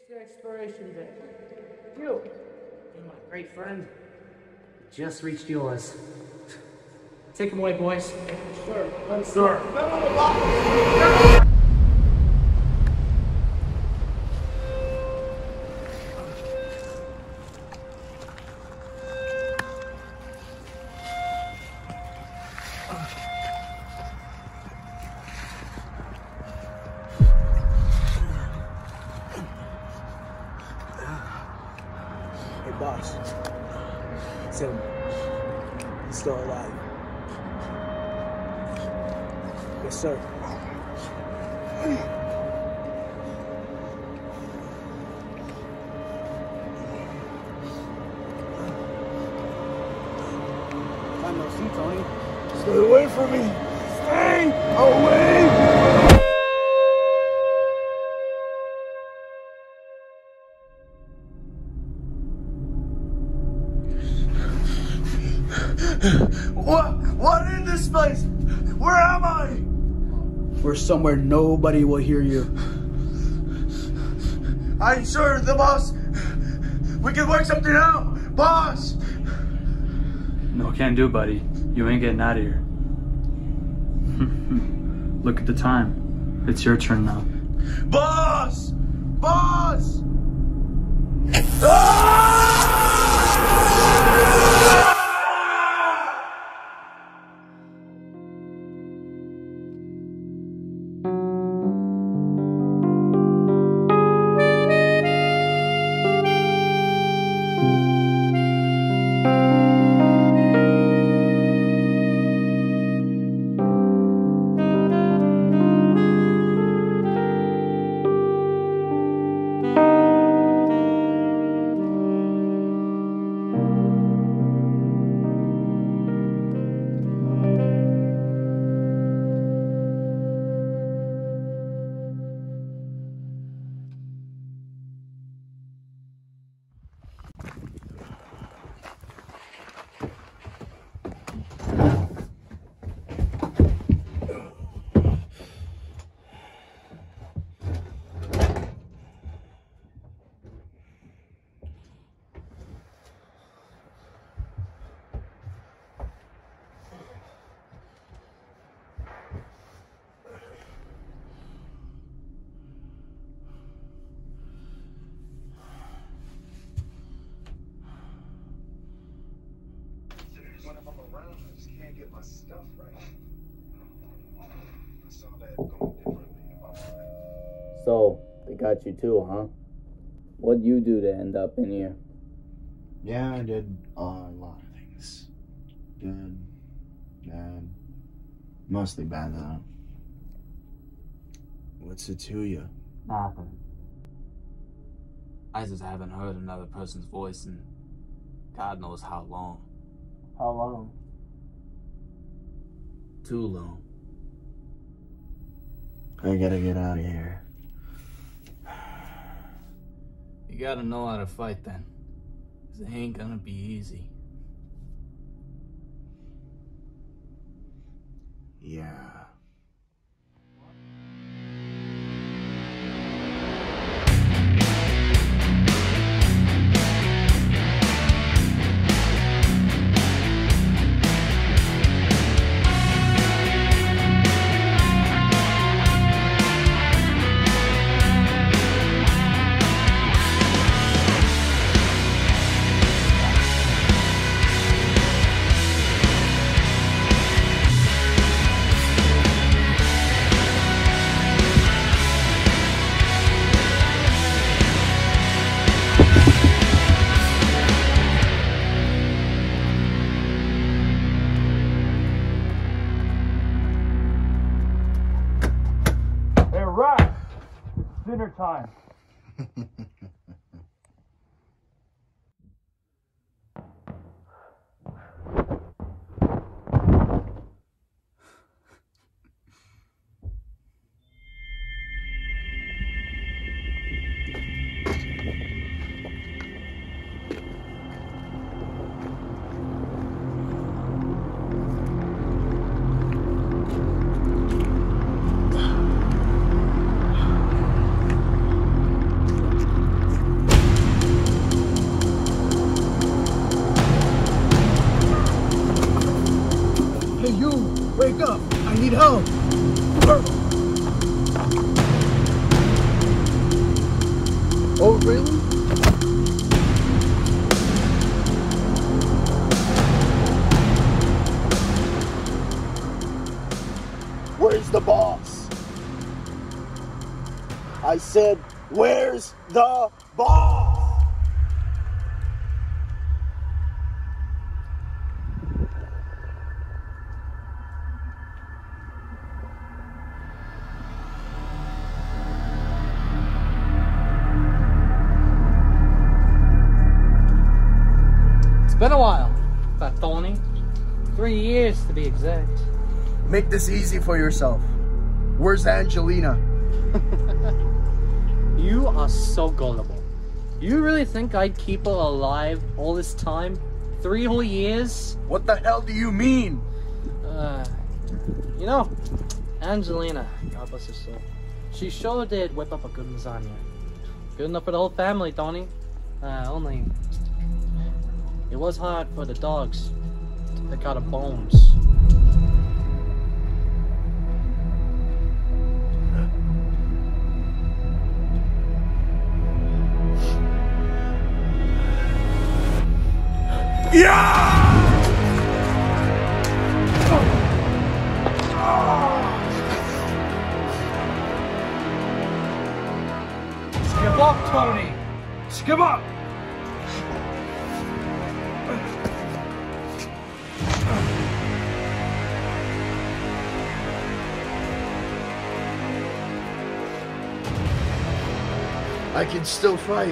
your expiration date? You. You're my great friend. Just reached yours. Take him away, boys. Sure. Let's start. Boss, it's him. He's still alive. Yes, sir. Find no seat, Tony. Stay away from me. Stay away. What in this place? Where am I? We're somewhere nobody will hear you. I'm sure the boss. We can work something out, boss. No, can't do, buddy. You ain't getting out of here. Look at the time. It's your turn now. Boss! Boss! Ah! When I'm around, I just can't get my stuff right. I saw that going differently in my mind. So, they got you too, huh? What'd you do to end up in here? Yeah, I did a lot of things. Good, bad, mostly bad though. What's it to you? Nothing. I just haven't heard another person's voice in God knows how long. How long? Too long. I gotta get out of here. You gotta know how to fight then. 'Cause it ain't gonna be easy. Yeah. Dinner time. Oh, really? Where's the boss? I said, where's the boss? It's been a while, Fat Tony. 3 years to be exact. Make this easy for yourself. Where's Angelina? You are so gullible. You really think I'd keep her alive all this time? 3 whole years? What the hell do you mean? You know, Angelina, God bless her soul, she sure did whip up a good lasagna. Good enough for the whole family, Tony. Only it was hard for the dogs to pick out the bones. Skip up, Tony! Skip up! I can still fight.